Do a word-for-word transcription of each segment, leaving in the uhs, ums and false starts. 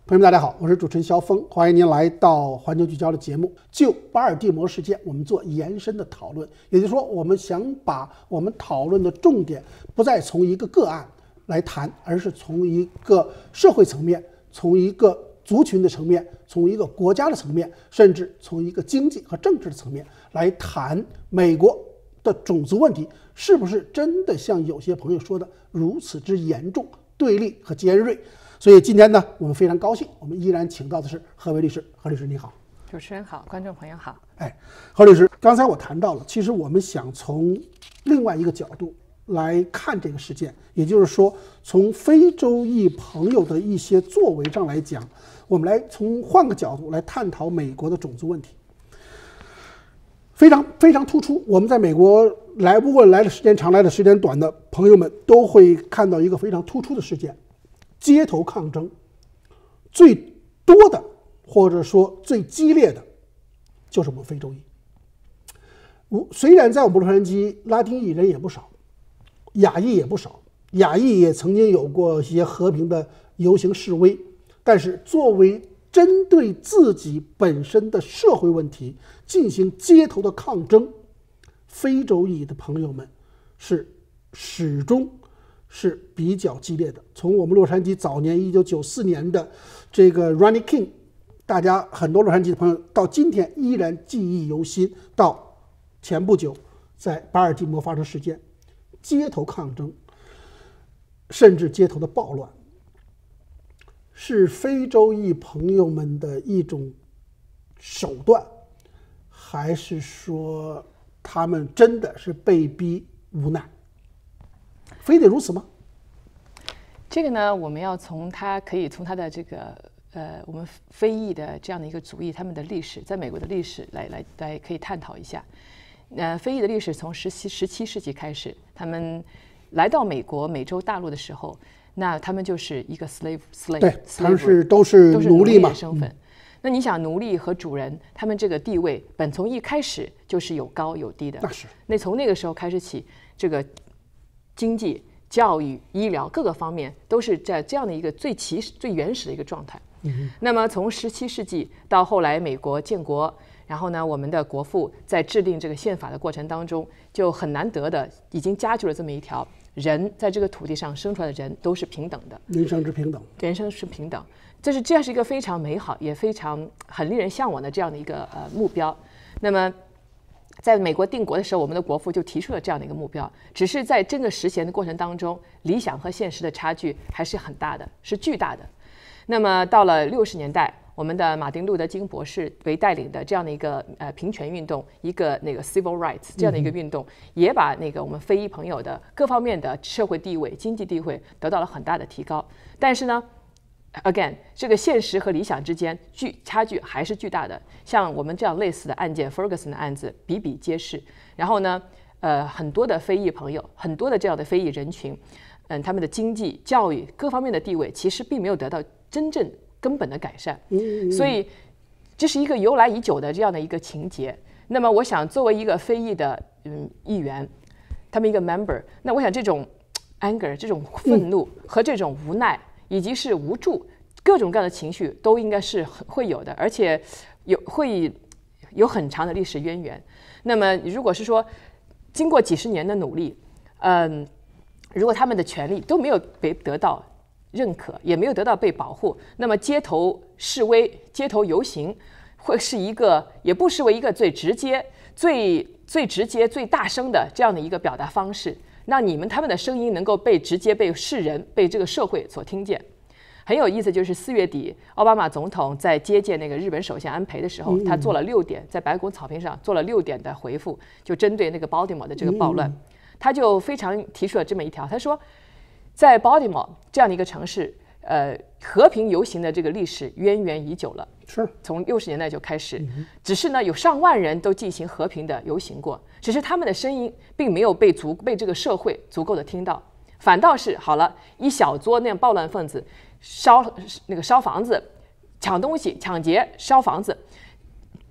朋友们，大家好，我是主持人肖峰，欢迎您来到环球聚焦的节目。就巴尔的摩事件，我们做延伸的讨论，也就是说，我们想把我们讨论的重点不再从一个个案来谈，而是从一个社会层面，从一个族群的层面，从一个国家的层面，甚至从一个经济和政治的层面来谈美国的种族问题是不是真的像有些朋友说的如此之严重、对立和尖锐。所以今天呢，我们非常高兴，我们依然请到的是何为律师。何律师你好。 主持人好，观众朋友好。 哎，何律师，刚才我谈到了，其实我们想从另外一个角度来看这个事件，也就是说，从非洲裔朋友的一些作为上来讲，我们来从换个角度来探讨美国的种族问题。非常非常突出，我们在美国来，不管来的时间长来的时间短的朋友们都会看到一个非常突出的事件。街头抗争最多的，或者说最激烈的，就是我们非洲裔。虽然在我们洛杉矶，拉丁裔人也不少，亚裔也不少，亚裔也曾经有过一些和平的游行示威，但是作为针对自己本身的社会问题进行街头的抗争，非洲裔的朋友们是始终是比较激烈的。从我们洛杉矶早年一九九四年的这个 Rodney King， 大家很多洛杉矶的朋友到今天依然记忆犹新，到前不久在巴尔的摩发生事件，街头抗争甚至街头的暴乱，是非洲裔朋友们的一种手段，还是说他们真的是被逼无奈？非得如此吗？ 这个呢，我们要从他可以从他的这个呃，我们非裔的这样的一个族裔，他们的历史，在美国的历史来来来可以探讨一下。呃，非裔的历史从十七十七世纪开始，他们来到美国美洲大陆的时候，那他们就是一个 slave slave， 对，他们是都是奴隶嘛， 的身份。嗯、那你想，奴隶和主人，他们这个地位本从一开始就是有高有低的。 那是。 那从那个时候开始起，这个经济、教育、医疗各个方面都是在这样的一个最起始、最原始的一个状态。 嗯、 那么从十七世纪到后来美国建国，然后呢，我们的国父在制定这个宪法的过程当中，就很难得的已经加注了这么一条：人在这个土地上生出来的人都是平等的， 人生之平等， 人生是平等。这是这样是一个非常美好也非常很令人向往的这样的一个呃目标。那么在美国定国的时候，我们的国父就提出了这样的一个目标，只是在真的实现的过程当中，理想和现实的差距还是很大的，是巨大的。那么到了六十年代，我们的马丁路德金博士为带领的这样的一个呃平权运动，一个那个 civil rights 这样的一个运动，也把那个我们非裔朋友的各方面的社会地位、经济地位得到了很大的提高。但是呢，again， 这个现实和理想之间距差距还是巨大的。像我们这样类似的案件 ，Ferguson 的案子比比皆是。然后呢，呃，很多的非裔朋友，很多的这样的非裔人群，嗯，他们的经济、教育各方面的地位，其实并没有得到真正根本的改善。 嗯嗯、 所以，这是一个由来已久的这样的一个情节。那么，我想作为一个非裔的嗯议员，他们一个 member， 那我想这种 anger、这种愤怒和这种无奈。嗯以及是无助，各种各样的情绪都应该是会有的，而且有会有很长的历史渊源。那么，如果是说经过几十年的努力，嗯，如果他们的权利都没有被得到认可，也没有得到被保护，那么街头示威、街头游行会是一个，也不失为一个最直接、最最直接、最大声的这样的一个表达方式。让你们他们的声音能够被直接被世人、被这个社会所听见。很有意思，就是四月底，奥巴马总统在接见那个日本首相安倍的时候，他做了六点，在白宫草坪上做了六点的回复，就针对那个 Baltimore 的这个暴乱，他就非常提出了这么一条，他说，在 Baltimore 这样的一个城市，呃，和平游行的这个历史渊源已久了。 是从六十年代就开始，只是呢有上万人都进行和平的游行过，只是他们的声音并没有被足被这个社会足够的听到，反倒是好了一小撮那样暴乱分子烧那个烧房子、抢东西、抢劫、烧房子，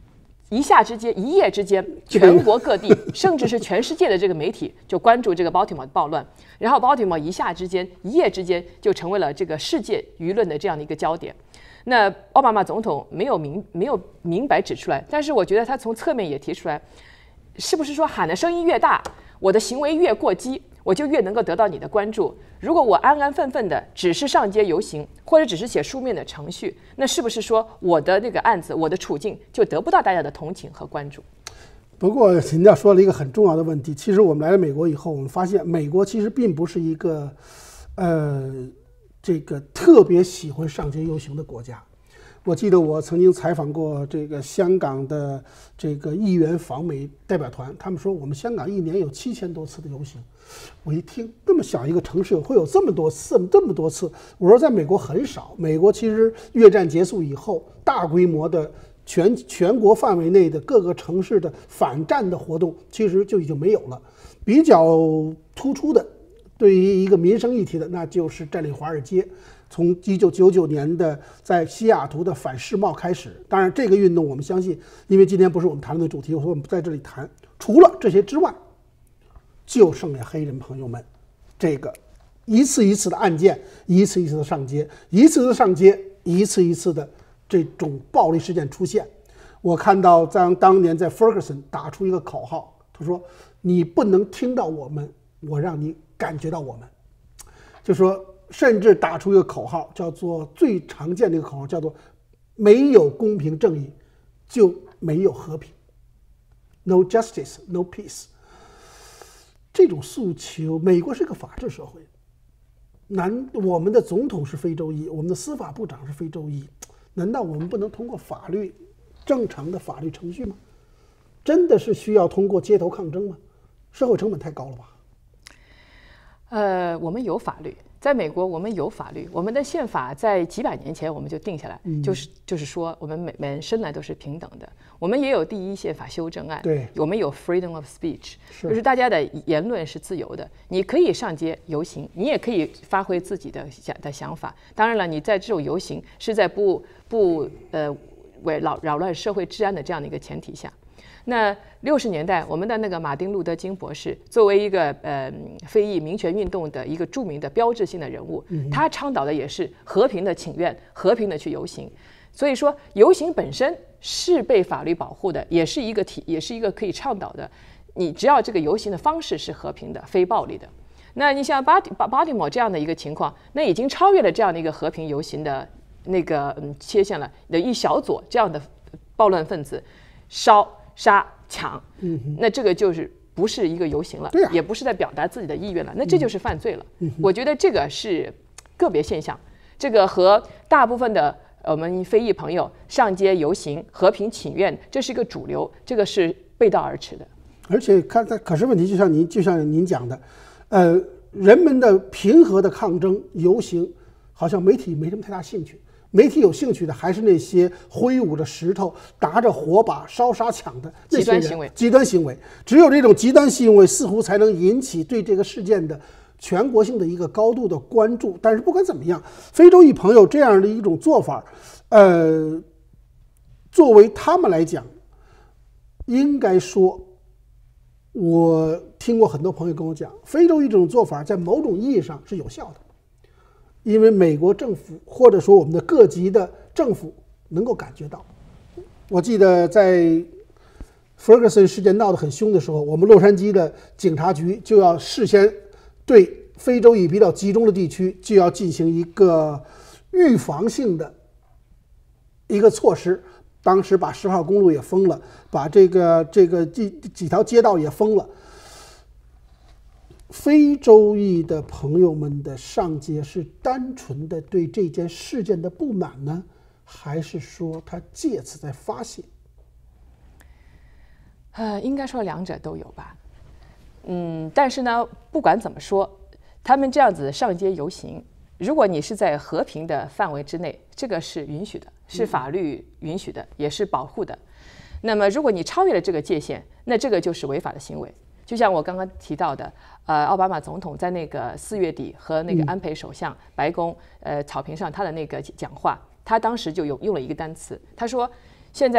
一下之间，一夜之间，全国各地，甚至是全世界的这个媒体就关注这个 Baltimore 的暴乱，然后 Baltimore 一下之间，一夜之间就成为了这个世界舆论的这样的一个焦点。那奥巴马总统没有明没有明白指出来，但是我觉得他从侧面也提出来，是不是说喊的声音越大，我的行为越过激，我就越能够得到你的关注？如果我安安分分的只是上街游行，或者只是写书面的程序，那是不是说我的那个案子，我的处境就得不到大家的同情和关注？ 不过您要说了一个很重要的问题，其实我们来了美国以后，我们发现美国其实并不是一个呃这个特别喜欢上街游行的国家。我记得我曾经采访过这个香港的这个议员访美代表团，他们说我们香港一年有七千多次的游行。我一听，这么小一个城市会有这么多次，这么多次，我说在美国很少。美国其实越战结束以后，大规模的全全国范围内的各个城市的反战的活动，其实就已经没有了。比较突出的，对于一个民生议题的，那就是占领华尔街。从一九九九年的在西雅图的反世贸开始，当然这个运动我们相信，因为今天不是我们谈论的主题，所以我们不在这里谈。除了这些之外，就剩下黑人朋友们这个一次一次的案件，一次一次的上街，一次一次上街，一次一次的这种暴力事件出现。我看到在当年在 Ferguson 打出一个口号，他说：“你不能听到我们，我让你感觉到我们。”就说。甚至打出一个口号，叫做最常见的一个口号，叫做没有公平正义就没有和平 ，No justice, no peace。这种诉求，美国是个法治社会，难我们的总统是非洲裔，我们的司法部长是非洲裔，难道我们不能通过法律正常的法律程序吗？真的是需要通过街头抗争吗？社会成本太高了吧？ 呃，我们有法律。在美国，我们有法律，我们的宪法在几百年前我们就定下来，嗯、就是就是说，我们每每人生来都是平等的。我们也有第一宪法修正案， 对， 我们有 freedom of speech， 是就是大家的言论是自由的，你可以上街游行，你也可以发挥自己的想的想法。当然了，你在这种游行是在不不呃为扰扰乱社会治安的这样的一个前提下。那六十年代，我们的那个马丁·路德·金博士作为一个呃非裔民权运动的一个著名的标志性的人物，他倡导的也是和平的请愿，和平的去游行。所以说，游行本身是被法律保护的，也是一个体，也是一个可以倡导的。你只要这个游行的方式是和平的、非暴力的。那你像巴巴巴蒂摩这样的一个情况，那已经超越了这样的一个和平游行的那个嗯切线了。的一小撮这样的暴乱分子烧。杀抢，那这个就是不是一个游行了， 对啊、 也不是在表达自己的意愿了，那这就是犯罪了。嗯、我觉得这个是个别现象，这个和大部分的我们非裔朋友上街游行、和平请愿，这是一个主流，这个是背道而驰的。 而且看，可是问题就像您就像您讲的，呃，人们的平和的抗争游行，好像媒体没什么太大兴趣。媒体有兴趣的还是那些挥舞着石头、拿着火把、烧杀抢的极端行为。 极端行为，只有这种极端行为，似乎才能引起对这个事件的全国性的一个高度的关注。但是不管怎么样，非洲裔朋友这样的一种做法，呃，作为他们来讲，应该说，我听过很多朋友跟我讲，非洲裔这种做法在某种意义上是有效的。因为美国政府或者说我们的各级的政府能够感觉到，我记得在 Ferguson 事件闹得很凶的时候，我们洛杉矶的警察局就要事先对非洲裔比较集中的地区就要进行一个预防性的一个措施。当时把十号公路也封了，把这个这个几几条街道也封了。非洲裔的朋友们的上街是单纯的对这件事件的不满呢，还是说他借此在发泄？ 呃，应该说两者都有吧。嗯，但是呢，不管怎么说，他们这样子上街游行，如果你是在和平的范围之内，这个是允许的，是法律允许的，也是保护的。那么，如果你超越了这个界限，那这个就是违法的行为。就像我刚刚提到的，呃，奥巴马总统在那个四月底和那个安倍首相白宫呃草坪上他的那个讲话，他当时就有用了一个单词，他说，现在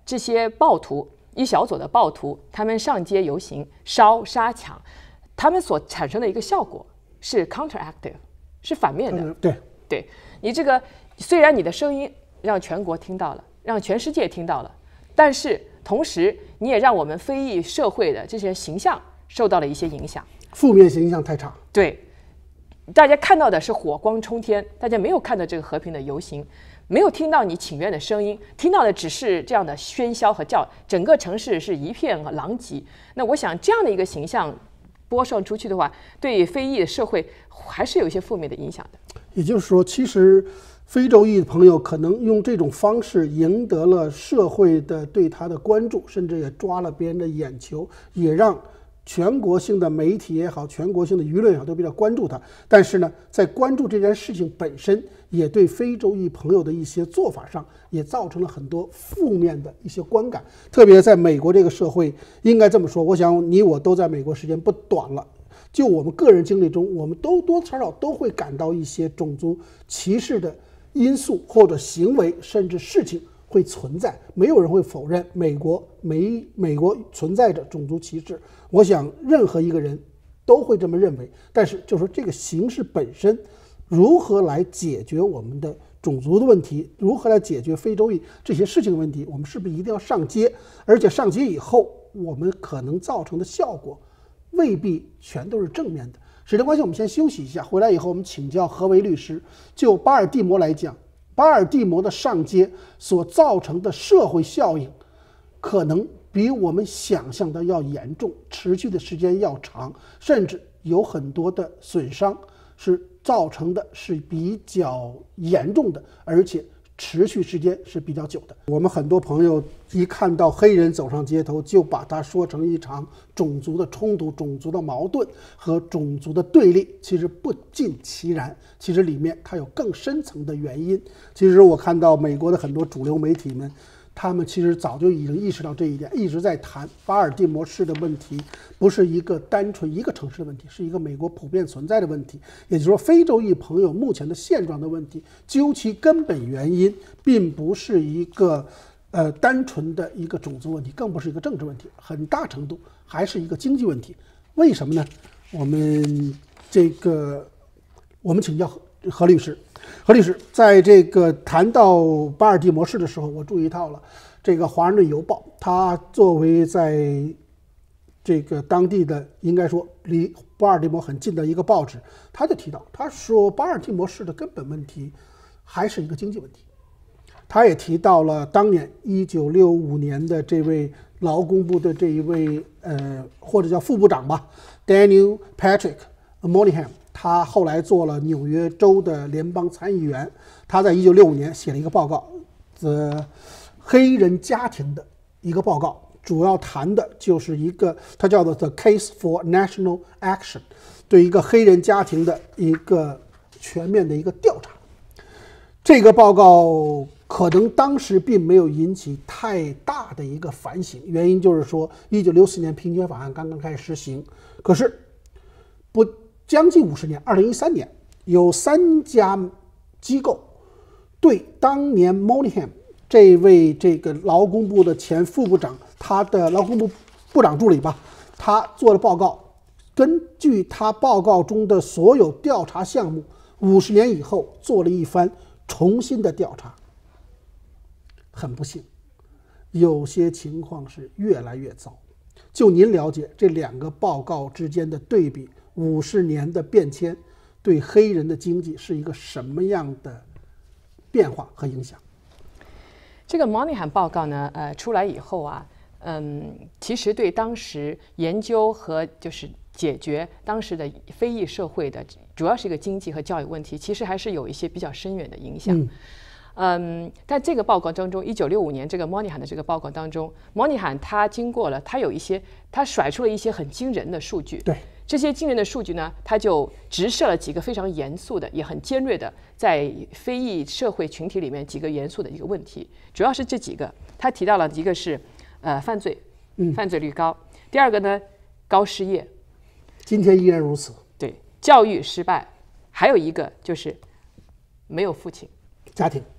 这些暴徒一小撮的暴徒，他们上街游行、烧、杀、抢，他们所产生的一个效果是 counteractive， 是反面的。 嗯、对， 对你这个，虽然你的声音让全国听到了，让全世界听到了，但是同时你也让我们非裔社会的这些形象受到了一些影响， 负面形象太差。 对，大家看到的是火光冲天，大家没有看到这个和平的游行，没有听到你请愿的声音，听到的只是这样的喧嚣和叫，整个城市是一片狼藉。那我想这样的一个形象播送出去的话，对非裔的社会还是有一些负面的影响的。 也就是说，其实非洲裔的朋友可能用这种方式赢得了社会的对他的关注，甚至也抓了别人的眼球，也让全国性的媒体也好，全国性的舆论也好，都比较关注他。但是呢，在关注这件事情本身，也对非洲裔朋友的一些做法上，也造成了很多负面的一些观感。特别在美国这个社会，应该这么说，我想你我都在美国时间不短了。就我们个人经历中，我们都多多少少都会感到一些种族歧视的因素或者行为，甚至事情会存在。没有人会否认美国美美国存在着种族歧视，我想任何一个人都会这么认为。但是就说这个形式本身如何来解决我们的种族的问题，如何来解决非洲裔这些事情的问题，我们是不是一定要上街？而且上街以后，我们可能造成的效果未必全都是正面的。时间关系，我们先休息一下，回来以后我们请教何为律师。就巴尔的摩来讲，巴尔的摩的上街所造成的社会效应，可能比我们想象的要严重，持续的时间要长，甚至有很多的损伤是造成的是比较严重的，而且持续时间是比较久的。我们很多朋友一看到黑人走上街头，就把它说成一场种族的冲突、种族的矛盾和种族的对立，其实不尽其然，其实里面它有更深层的原因。其实我看到美国的很多主流媒体们，他们其实早就已经意识到这一点，一直在谈巴尔的摩市的问题不是一个单纯一个城市的问题，是一个美国普遍存在的问题。也就是说，非洲裔朋友目前的现状的问题，究其根本原因，并不是一个呃单纯的一个种族问题，更不是一个政治问题，很大程度还是一个经济问题。为什么呢？我们这个我们请教何何律师。何律师，在这个谈到巴尔的摩市的时候，我注意到了这个《华盛顿邮报》，它作为在这个当地的应该说离巴尔的摩很近的一个报纸，他就提到，他说巴尔的摩市的根本问题还是一个经济问题。他也提到了当年一九六五年的这位劳工部的这一位呃或者叫副部长吧 ，Daniel Patrick Moynihan。他后来做了纽约州的联邦参议员，他在一九六五年写了一个报告，呃，黑人家庭的一个报告，主要谈的就是一个，他叫做 The Case for National Action， 对一个黑人家庭的一个全面的一个调查。这个报告可能当时并没有引起太大的一个反省，原因就是说，一九六四年平权法案刚刚开始实行，可是不。将近五十年，二零一三年，有三家机构对当年 Moynihan 这位这个劳工部的前副部长，他的劳工部部长助理吧，他做了报告，根据他报告中的所有调查项目，五十年以后做了一番重新的调查。很不幸，有些情况是越来越糟。就您了解这两个报告之间的对比，五十年的变迁对黑人的经济是一个什么样的变化和影响？ 这个 Moynihan 报告呢，呃，出来以后啊，嗯，其实对当时研究和就是解决当时的非裔社会的，主要是一个经济和教育问题，其实还是有一些比较深远的影响。嗯嗯，在这个报告当中，一九六五年这个 Moynihan 的这个报告当中 ，Moynihan 他经过了，他有一些，他甩出了一些很惊人的数据。 对， 这些惊人的数据呢，他就直射了几个非常严肃的，也很尖锐的，在非裔社会群体里面几个严肃的一个问题，主要是这几个。他提到了一个是，呃，犯罪，犯罪率高；嗯、第二个呢，高失业， 今天依然如此。 对，教育失败，还有一个就是没有父亲， 家庭。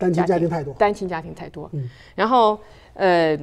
单亲家庭太多， 单亲家庭太多。嗯，然后呃，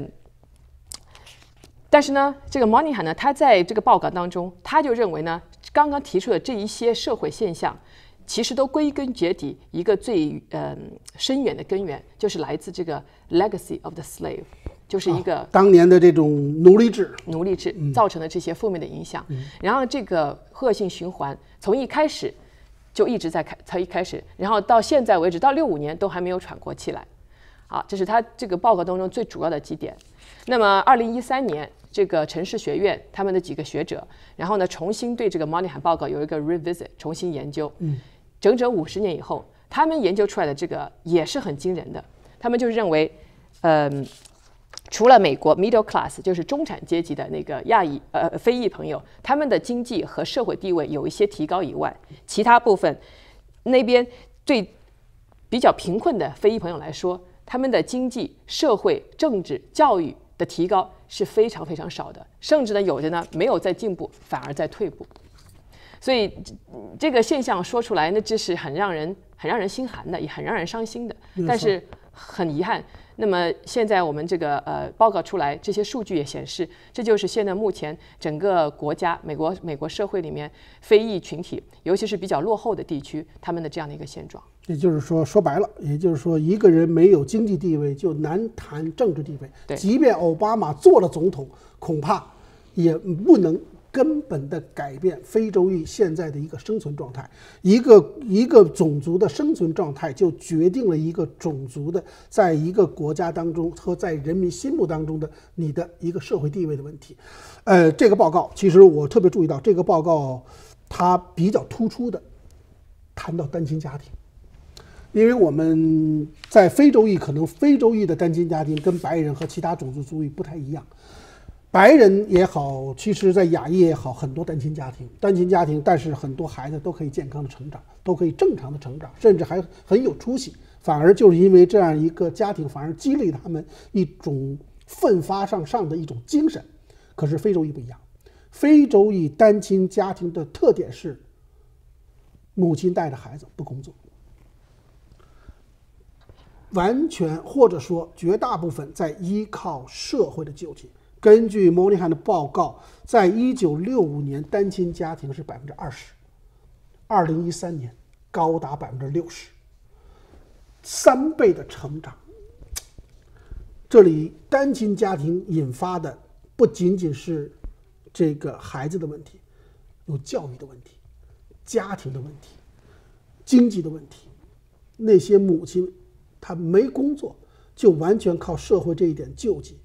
但是呢，这个 Moynihan 呢，他在这个报告当中，他就认为呢，刚刚提出的这一些社会现象，其实都归根结底一个最呃深远的根源，就是来自这个 legacy of the slave， 就是一个、 啊、当年的这种奴隶制， 奴隶制造成的这些负面的影响。嗯、然后这个恶性循环从一开始就一直在开，从一开始，然后到现在为止，到六五年都还没有喘过气来。好，这是他这个报告当中最主要的几点。那么，二零一三年，这个城市学院他们的几个学者，然后呢，重新对这个 Moynihan 报告有一个 revisit， 重新研究。嗯，整整五十年以后，他们研究出来的这个也是很惊人的。他们就认为，嗯、呃，除了美国 middle class， 就是中产阶级的那个亚裔呃非裔朋友，他们的经济和社会地位有一些提高以外，其他部分那边对比较贫困的非裔朋友来说，他们的经济、社会、政治、教育的提高是非常非常少的，甚至呢，有的呢没有在进步，反而在退步。所以这个现象说出来，那这是很让人很让人心寒的，也很让人伤心的。但是很遗憾，那么现在我们这个呃报告出来，这些数据也显示，这就是现在目前整个国家美国美国社会里面非裔群体，尤其是比较落后的地区，他们的这样的一个现状。 也就是说，说白了，也就是说，一个人没有经济地位，就难谈政治地位。 对， 即便奥巴马做了总统，恐怕也不能根本的改变非洲裔现在的一个生存状态。一个一个种族的生存状态，就决定了一个种族的在一个国家当中和在人民心目当中的你的一个社会地位的问题。呃，这个报告其实我特别注意到，这个报告它比较突出的谈到单亲家庭。因为我们在非洲裔，可能非洲裔的单亲家庭跟白人和其他种族族裔不太一样。白人也好，其实在亚裔也好，很多单亲家庭，单亲家庭，但是很多孩子都可以健康的成长，都可以正常的成长，甚至还很有出息。反而就是因为这样一个家庭，反而激励他们一种奋发向上的一种精神。可是非洲裔不一样，非洲裔单亲家庭的特点是，母亲带着孩子不工作。完全或者说绝大部分在依靠社会的救济。根据 Moynihan 的报告，在一九六五年单亲家庭是百分之二十，二零一三年高达百分之六十，三倍的成长。这里单亲家庭引发的不仅仅是这个孩子的问题，有教育的问题、家庭的问题、经济的问题。那些母亲他没工作，就完全靠社会这一点救济，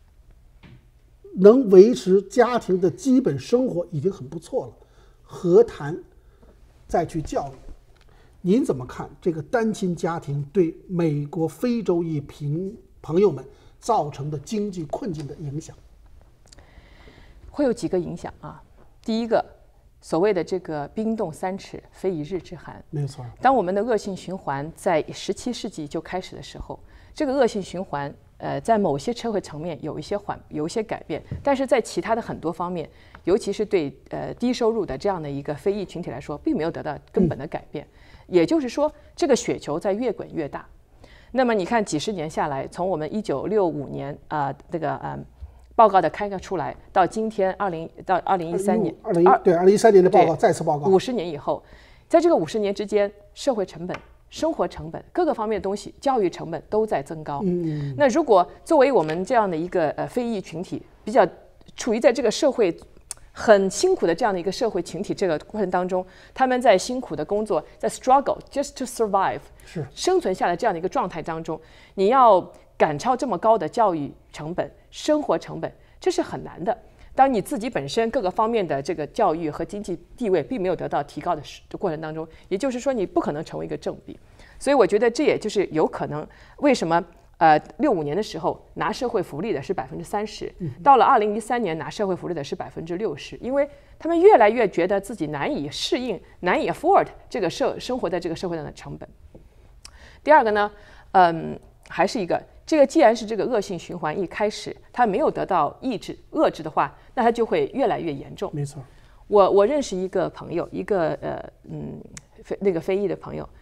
能维持家庭的基本生活已经很不错了，何谈再去教育？您怎么看这个单亲家庭对美国非洲裔贫朋友们造成的经济困境的影响？ 会有几个影响啊。第一个，所谓的这个冰冻三尺，非一日之寒。 没错。 当我们的恶性循环在十七世纪就开始的时候，这个恶性循环，呃，在某些社会层面有一些缓，有一些改变，但是在其他的很多方面，尤其是对呃低收入的这样的一个非裔群体来说，并没有得到根本的改变。嗯、也就是说，这个雪球在越滚越大。那么你看，几十年下来，从我们一九六五年啊、呃、这个嗯。报告的开个出来，到今天二零到二零一三年， 二零对二零一三年的报告再次报告， 五十年以后，在这个五十年之间，社会成本、生活成本各个方面的东西，教育成本都在增高。嗯，那如果作为我们这样的一个呃非裔群体，比较处于在这个社会很辛苦的这样的一个社会群体这个过程当中，他们在辛苦的工作，在 struggle just to survive 是生存下来这样的一个状态当中，你要赶超这么高的教育成本、生活成本，这是很难的。当你自己本身各个方面的这个教育和经济地位并没有得到提高的过程当中，也就是说你不可能成为一个正比。所以我觉得这也就是有可能为什么呃六五年的时候拿社会福利的是百分之三十，到了二零一三年拿社会福利的是百分之六十，因为他们越来越觉得自己难以适应、难以 afford 这个社生活在这个社会上的成本。第二个呢，嗯，还是一个。这个既然是这个恶性循环一开始它没有得到抑制遏制的话，那它就会越来越严重。 没错， 我我认识一个朋友，一个呃嗯非那个非裔的朋友，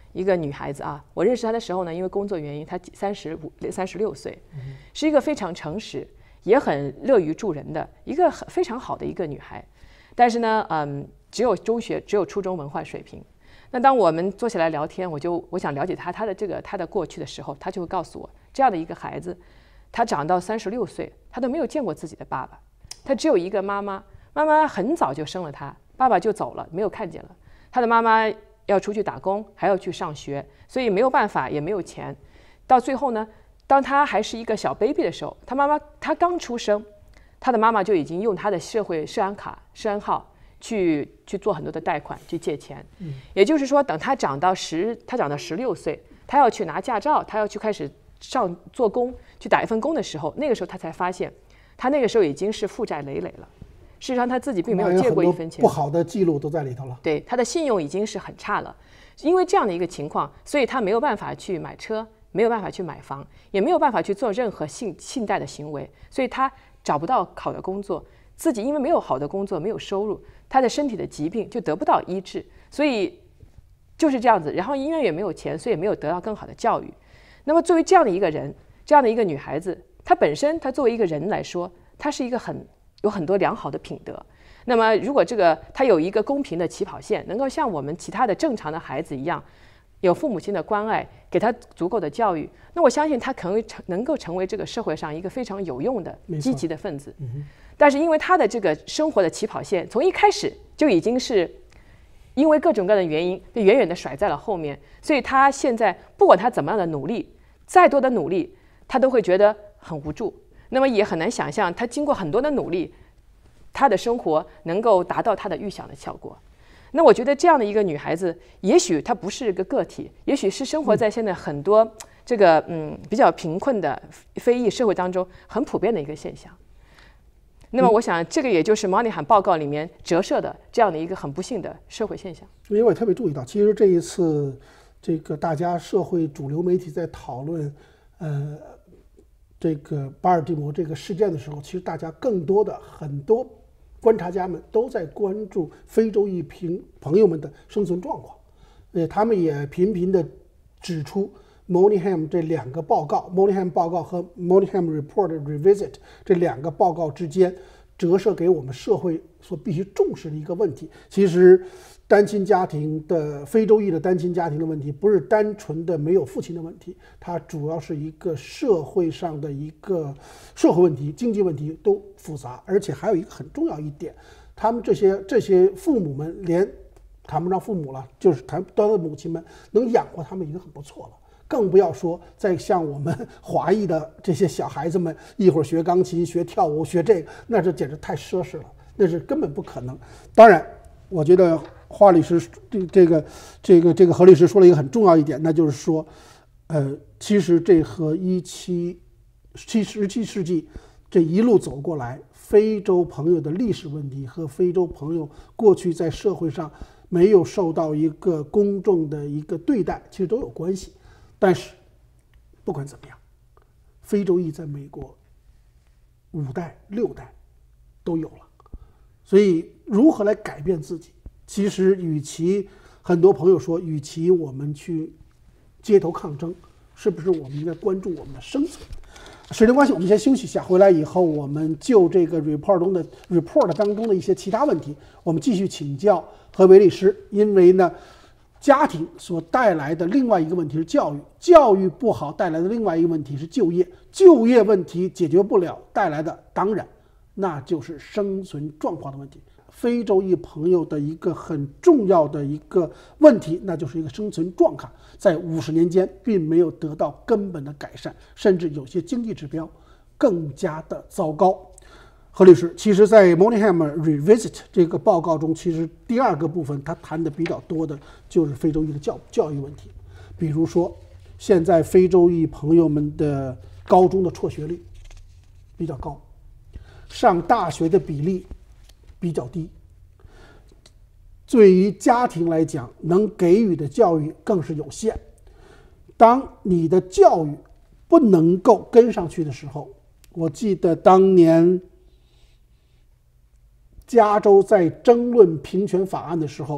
一个女孩子啊，我认识她的时候呢，因为工作原因，她三十五、三十六岁，是一个非常诚实，也很乐于助人的一个很非常好的一个女孩。但是呢，嗯，只有中学，只有初中文化水平。那当我们坐下来聊天，我就我想了解她她的这个她的过去的时候，她就会告诉我，这样的一个孩子，她长到三十六岁，她都没有见过自己的爸爸，她只有一个妈妈，妈妈很早就生了她，爸爸就走了，没有看见了。她的妈妈要出去打工，还要去上学，所以没有办法，也没有钱。到最后呢，当她还是一个小 baby 的时候，她妈妈她刚出生，她的妈妈就已经用她的社会社安卡、社安号去去做很多的贷款，去借钱。嗯、也就是说，等她长到十，她长到十六岁，她要去拿驾照，她要去开始上做工，去打一份工的时候，那个时候她才发现，她那个时候已经是负债累累了。事实上，他自己并没有借过一分钱， 不好的记录都在里头了。 对，他的信用已经是很差了。因为这样的一个情况，所以他没有办法去买车，没有办法去买房，也没有办法去做任何信信贷的行为，所以他找不到好的工作。自己因为没有好的工作，没有收入，他的身体的疾病就得不到医治，所以就是这样子。然后医院也没有钱，所以也没有得到更好的教育。那么作为这样的一个人，这样的一个女孩子，她本身，她作为一个人来说，她是一个很有很多良好的品德。那么如果这个他有一个公平的起跑线，能够像我们其他的正常的孩子一样，有父母亲的关爱，给他足够的教育，那我相信他可能成能够成为这个社会上一个非常有用的积极的分子。嗯、但是因为他的这个生活的起跑线从一开始就已经是因为各种各样的原因被远远的甩在了后面，所以他现在不管他怎么样的努力，再多的努力，他都会觉得很无助。那么也很难想象，他经过很多的努力，他的生活能够达到他的预想的效果。那我觉得这样的一个女孩子，也许她不是一个个体，也许是生活在现在很多这个嗯比较贫困的非裔社会当中很普遍的一个现象。那么我想，这个也就是毛里汉报告里面折射的这样的一个很不幸的社会现象。 因为我也特别注意到，其实这一次这个大家社会主流媒体在讨论，呃。这个巴尔的摩这个事件的时候，其实大家更多的很多观察家们都在关注非洲裔平朋友们的生存状况，呃，他们也频频地指出 Moynihan 这两个报告 ，Moynihan 报告和 Moynihan Report Revisit 这两个报告之间折射给我们社会所必须重视的一个问题。其实，单亲家庭的非洲裔的单亲家庭的问题，不是单纯的没有父亲的问题，它主要是一个社会上的一个社会问题、经济问题都复杂，而且还有一个很重要一点，他们这些这些父母们连谈不上父母了，就是谈他的母亲们能养活他们已经很不错了。更不要说在像我们华裔的这些小孩子们，一会儿学钢琴、学跳舞、学这个，那这简直太奢侈了，那是根本不可能。当然，我觉得华律师这这个这个这个何律师说了一个很重要一点，那就是说，呃，其实这和一七七十七世纪这一路走过来，非洲朋友的历史问题和非洲朋友过去在社会上没有受到一个公众的一个对待，其实都有关系。但是，不管怎么样，非洲裔在美国五代六代都有了，所以如何来改变自己？其实，与其很多朋友说，与其我们去街头抗争，是不是我们应该关注我们的生存？时间关系，我们先休息一下，回来以后我们就这个 report 中的 report 当中的一些其他问题，我们继续请教何为律师。因为呢，家庭所带来的另外一个问题是教育，教育不好带来的另外一个问题是就业，就业问题解决不了，带来的当然那就是生存状况的问题。非洲裔朋友的一个很重要的一个问题，那就是一个生存状况，在五十年间并没有得到根本的改善，甚至有些经济指标更加的糟糕。何律师，其实在 Moynihan Revisit 这个报告中，其实第二个部分他谈的比较多的就是非洲裔的教教育问题，比如说现在非洲裔朋友们的高中的辍学率比较高，上大学的比例比较低，对于家庭来讲，能给予的教育更是有限。当你的教育不能够跟上去的时候，我记得当年加州在争论平权法案的时候，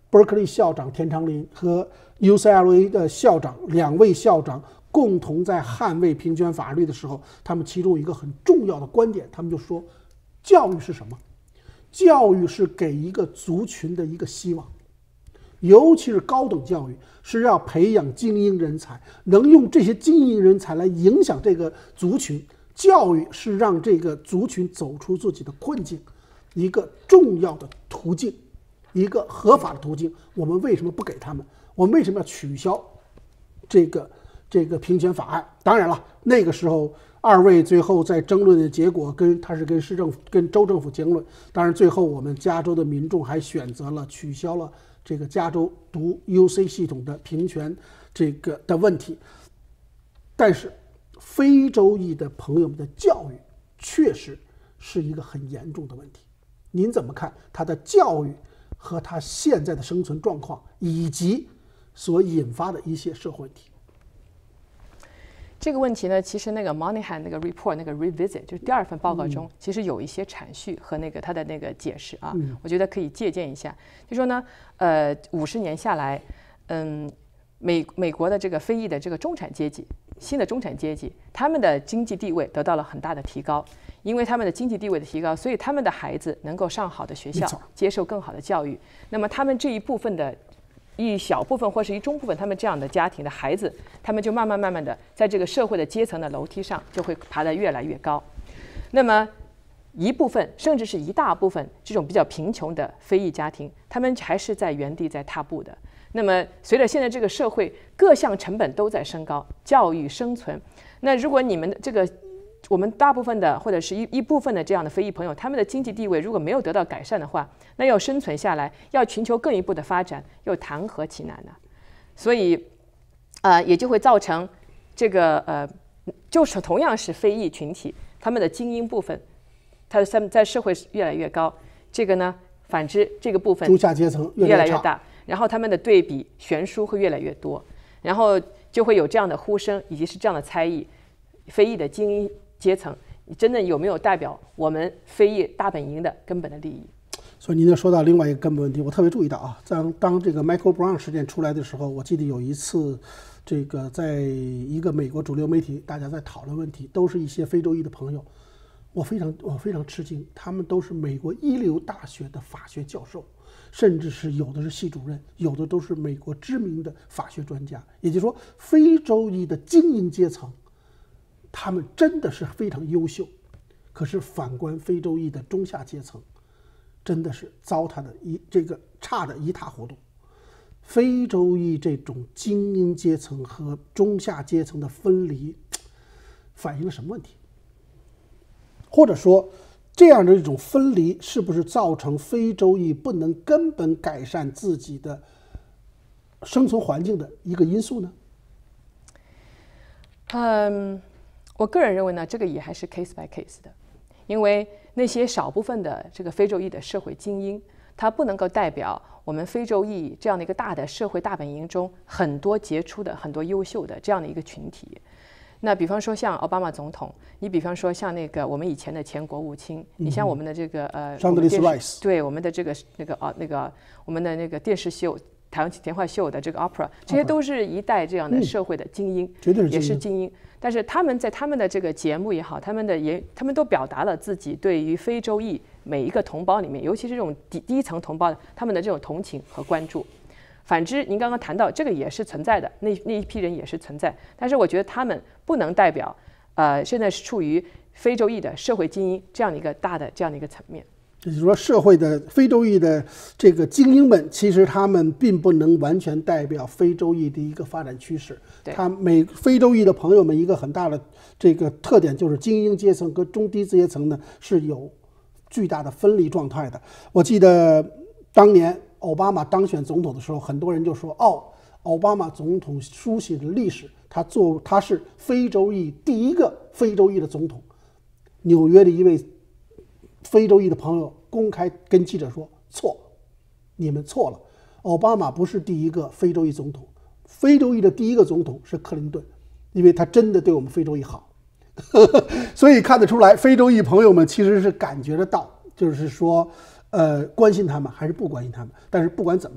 Berkeley 校长田长林和 U C L A 的校长两位校长共同在捍卫平权法律的时候，他们其中一个很重要的观点，他们就说，教育是什么？教育是给一个族群的一个希望，尤其是高等教育是要培养精英人才，能用这些精英人才来影响这个族群。教育是让这个族群走出自己的困境一个重要的途径，一个合法的途径。我们为什么不给他们？我们为什么要取消这个这个平权法案？当然了，那个时候二位最后在争论的结果跟他是跟市政府跟州政府争论，当然最后我们加州的民众还选择了取消了这个加州读 U C 系统的平权这个的问题。但是非洲裔的朋友们的教育确实是一个很严重的问题。您怎么看他的教育和他现在的生存状况，以及所引发的一些社会问题？ 这个问题呢，其实那个 Moynihan 那个 report 那个 revisit 就是第二份报告中，嗯、其实有一些阐述和那个他的那个解释啊，嗯、我觉得可以借鉴一下。就说呢，呃，五十年下来，嗯，美美国的这个非裔的这个中产阶级，新的中产阶级，他们的经济地位得到了很大的提高。因为他们的经济地位的提高，所以他们的孩子能够上好的学校，接受更好的教育。那么他们这一部分的。一小部分或是一中部分，他们这样的家庭的孩子，他们就慢慢慢慢的在这个社会的阶层的楼梯上就会爬得越来越高。那么一部分甚至是一大部分这种比较贫穷的非裔家庭，他们还是在原地在踏步的。那么随着现在这个社会各项成本都在升高，教育、生存，那如果你们的这个我们大部分的或者是一一部分的这样的非裔朋友，他们的经济地位如果没有得到改善的话，那要生存下来，要寻求更一步的发展，又谈何其难呢？所以，呃，也就会造成这个呃，就是同样是非裔群体，他们的精英部分，他在在社会越来越高，这个呢，反之这个部分中下阶层越来越大，然后他们的对比悬殊会越来越多，然后就会有这样的呼声，以及是这样的猜疑，非裔的精英阶层真的有没有代表我们非裔大本营的根本的利益？ 所以您又说到另外一个根本问题，我特别注意到啊，当当这个 Michael Brown 事件出来的时候，我记得有一次，这个在一个美国主流媒体，大家在讨论问题，都是一些非洲裔的朋友，我非常我非常吃惊，他们都是美国一流大学的法学教授，甚至是有的是系主任，有的都是美国知名的法学专家。也就是说，非洲裔的精英阶层，他们真的是非常优秀，可是反观非洲裔的中下阶层，真的是糟蹋的一这个差的一塌糊涂。非洲裔这种精英阶层和中下阶层的分离，反映了什么问题？或者说，这样的一种分离是不是造成非洲裔不能根本改善自己的生存环境的一个因素呢？ 嗯。我个人认为呢，这个也还是 case by case 的，因为那些少部分的这个非洲裔的社会精英，它不能够代表我们非洲裔这样的一个大的社会大本营中很多杰出的、很多优秀的这样的一个群体。那比方说像奥巴马总统，你比方说像那个我们以前的前国务卿，嗯、你像我们的这个呃， 桑德利斯 Rice， 对我们的这个那个啊那个我们的那个电视秀。台湾电话秀的这个 opera， 这些都是一代这样的社会的精英， 嗯、绝对是也是精英。但是他们在他们的这个节目也好，他们的也他们都表达了自己对于非洲裔每一个同胞里面，尤其是这种低低层同胞的他们的这种同情和关注。反之，您刚刚谈到这个也是存在的，那那一批人也是存在，但是我觉得他们不能代表，呃，现在是处于非洲裔的社会精英这样的一个大的这样的一个层面。 也就是说，社会的非洲裔的这个精英们，其实他们并不能完全代表非洲裔的一个发展趋势。他每非洲裔的朋友们一个很大的这个特点就是精英阶层和中低阶层呢是有巨大的分离状态的。我记得当年奥巴马当选总统的时候，很多人就说：“哦，奥巴马总统书写的历史，他做他是非洲裔第一个非洲裔的总统。”纽约的一位非洲裔的朋友公开跟记者说：“错，你们错了。奥巴马不是第一个非洲裔总统，非洲裔的第一个总统是克林顿，因为他真的对我们非洲裔好。”所以看得出来，非洲裔朋友们其实是感觉得到，就是说，呃，关心他们还是不关心他们。但是不管怎么样，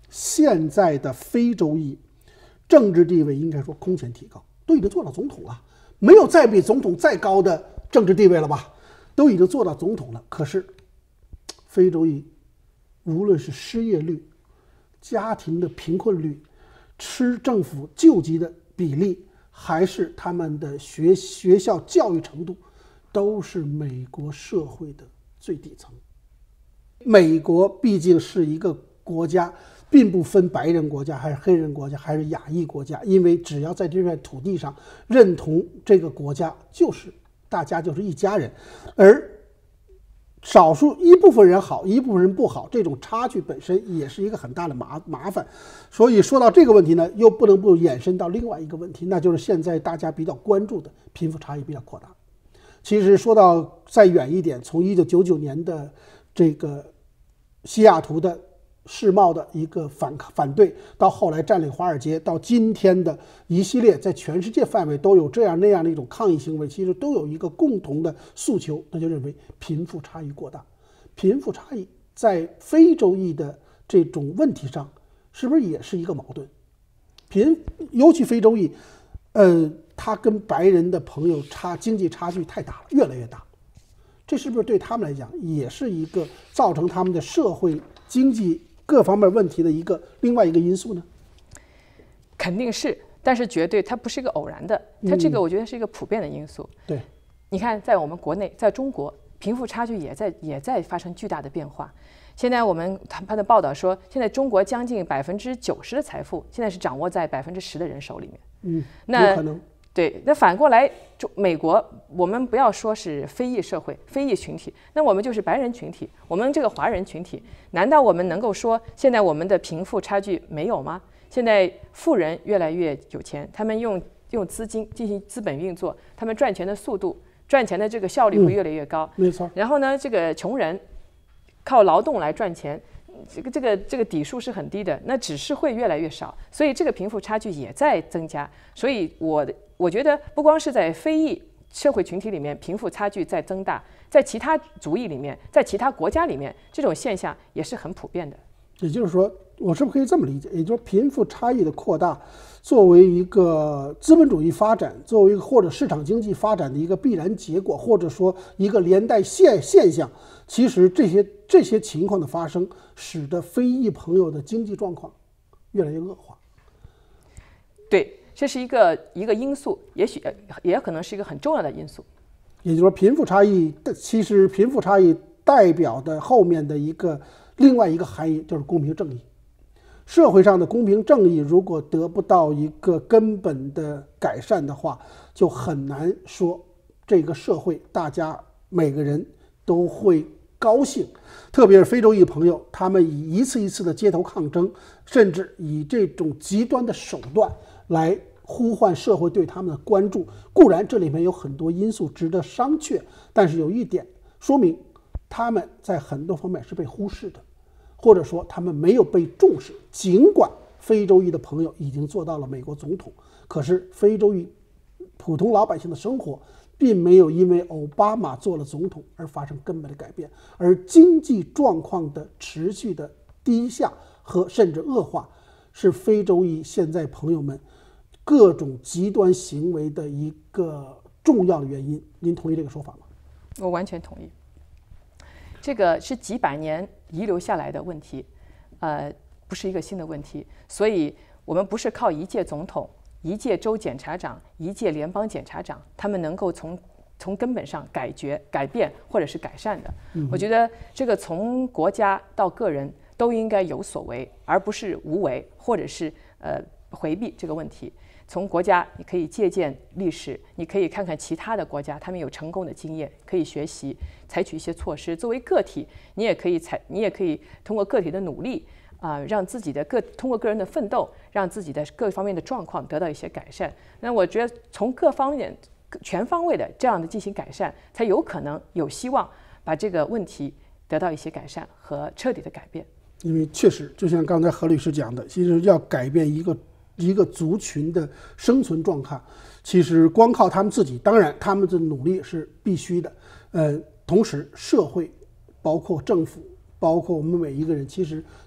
现在的非洲裔政治地位应该说空前提高，都已经做到总统了，没有再比总统再高的政治地位了吧？都已经做到总统了。可是非洲裔无论是失业率、家庭的贫困率、吃政府救济的比例，还是他们的学学校教育程度，都是美国社会的最底层。美国毕竟是一个国家，并不分白人国家还是黑人国家还是亚裔国家，因为只要在这片土地上认同这个国家，就是大家就是一家人。而少数一部分人好，一部分人不好，这种差距本身也是一个很大的麻麻烦。所以说到这个问题呢，又不能不延伸到另外一个问题，那就是现在大家比较关注的贫富差异比较扩大。其实说到再远一点，从一九九九年的这个西雅图的世贸的一个反反对，到后来占领华尔街，到今天的一系列在全世界范围都有这样那样的一种抗议行为，其实都有一个共同的诉求，那就认为贫富差异过大。贫富差异在非洲裔的这种问题上，是不是也是一个矛盾？贫，尤其非洲裔，呃，他跟白人的朋友差经济差距太大了，越来越大。这是不是对他们来讲也是一个造成他们的社会经济各方面问题的一个另外一个因素呢？ 肯定是，但是绝对它不是一个偶然的，它这个我觉得是一个普遍的因素。 嗯、对， 你看，在我们国内，在中国，贫富差距也在也在发生巨大的变化。现在我们他们的报道说，现在中国将近百分之九十的财富，现在是掌握在百分之十的人手里面。 嗯， 那有可能。 对，那反过来，就美国，我们不要说是非裔社会、非裔群体，那我们就是白人群体，我们这个华人群体，难道我们能够说现在我们的贫富差距没有吗？现在富人越来越有钱，他们用用资金进行资本运作，他们赚钱的速度、赚钱的这个效率会越来越高。 嗯、没错。 然后呢，这个穷人靠劳动来赚钱。这个这个这个底数是很低的，那只是会越来越少，所以这个贫富差距也在增加。所以我我觉得不光是在非裔社会群体里面贫富差距在增大，在其他族裔里面，在其他国家里面，这种现象也是很普遍的。 也就是说，我是不是可以这么理解？也就是贫富差异的扩大，作为一个资本主义发展，作为一个或者市场经济发展的一个必然结果，或者说一个连带现现象，其实这些这些情况的发生，使得非裔朋友的经济状况越来越恶化。 对，这是一个一个因素，也许也可能是一个很重要的因素。 也就是说，贫富差异的其实贫富差异代表的后面的一个另外一个含义就是公平正义。社会上的公平正义如果得不到一个根本的改善的话，就很难说这个社会大家每个人都会高兴。特别是非洲裔朋友，他们以一次一次的街头抗争，甚至以这种极端的手段来呼唤社会对他们的关注。固然这里面有很多因素值得商榷，但是有一点说明他们在很多方面是被忽视的，或者说他们没有被重视。尽管非洲裔的朋友已经做到了美国总统，可是非洲裔普通老百姓的生活并没有因为奥巴马做了总统而发生根本的改变，而经济状况的持续的低下和甚至恶化，是非洲裔现在朋友们各种极端行为的一个重要的原因。您同意这个说法吗？ 我完全同意。这个是几百年遗留下来的问题，呃，不是一个新的问题。所以我们不是靠一届总统、一届州检察长、一届联邦检察长，他们能够从从根本上改决、改变或者是改善的。嗯、我觉得这个从国家到个人都应该有所为，而不是无为或者是呃回避这个问题。从国家，你可以借鉴历史，你可以看看其他的国家，他们有成功的经验，可以学习，采取一些措施。作为个体，你也可以采，你也可以通过个体的努力啊、呃，让自己的个通过个人的奋斗，让自己的各方面的状况得到一些改善。那我觉得从各方面、全方位的这样的进行改善，才有可能有希望把这个问题得到一些改善和彻底的改变。 因为确实，就像刚才何律师讲的，其实要改变一个。一个族群的生存状况，其实光靠他们自己，当然他们的努力是必须的。呃，同时社会，包括政府，包括我们每一个人，其实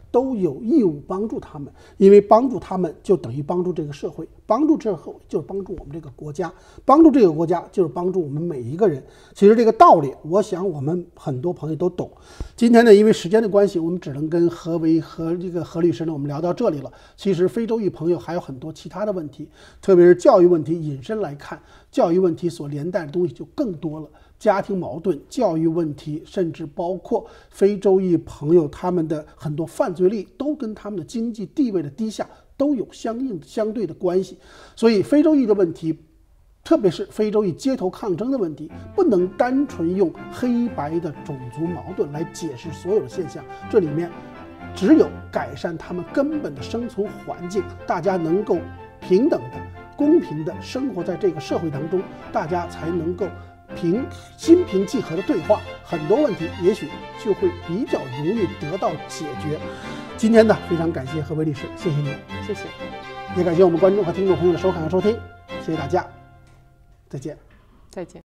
都有义务帮助他们，因为帮助他们就等于帮助这个社会，帮助这个社会就是帮助我们这个国家，帮助这个国家就是帮助我们每一个人。其实这个道理，我想我们很多朋友都懂。今天呢，因为时间的关系，我们只能跟何为和这个何律师呢，我们聊到这里了。其实非洲裔朋友还有很多其他的问题，特别是教育问题引申来看，教育问题所连带的东西就更多了。家庭矛盾、教育问题，甚至包括非洲裔朋友他们的很多犯罪率，都跟他们的经济地位的低下都有相应相对的关系。所以非洲裔的问题，特别是非洲裔街头抗争的问题，不能单纯用黑白的种族矛盾来解释所有的现象，这里面只有改善他们根本的生存环境，大家能够平等的、公平的生活在这个社会当中，大家才能够平心平气和的对话，很多问题也许就会比较容易得到解决。今天呢，非常感谢何为律师，谢谢你， 谢谢， 也感谢我们观众和听众朋友的收看和收听，谢谢大家，再见， 再见。